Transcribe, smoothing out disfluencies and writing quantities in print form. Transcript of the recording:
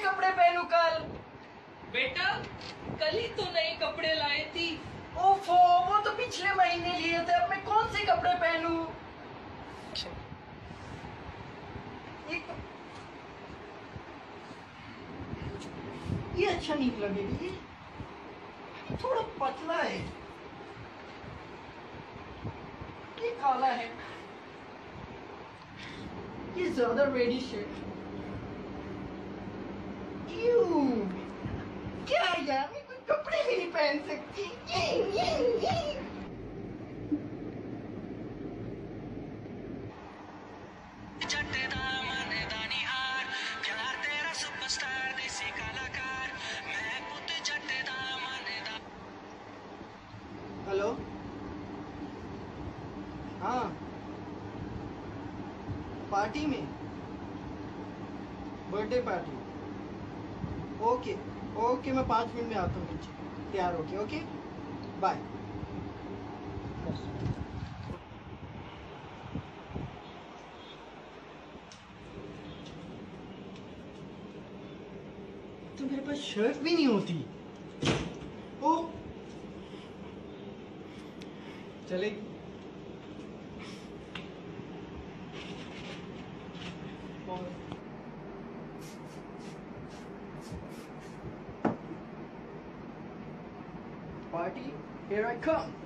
कपड़े पहनूं कल? बेटा कल ही तो नए कपड़े लाई थी। ओफो, वो तो पिछले महीने लिए थे, अब मैं कौन से कपड़े पहनूं? ये अच्छा नहीं लगेगा, ये थोड़ा पतला है, ये काला है, ये ज्यादा रेडिश है। क्या यार, मैं कोई कपड़े भी नहीं पहन सकती। हेलो, हाँ, पार्टी में, बर्थडे पार्टी। ओके ओके, मैं 5 मिनट में आता हूँ नीचे, तैयार होके। Okay bye. तो मेरे पास शर्ट भी नहीं होती। ओ चलेगी। Party, here I come.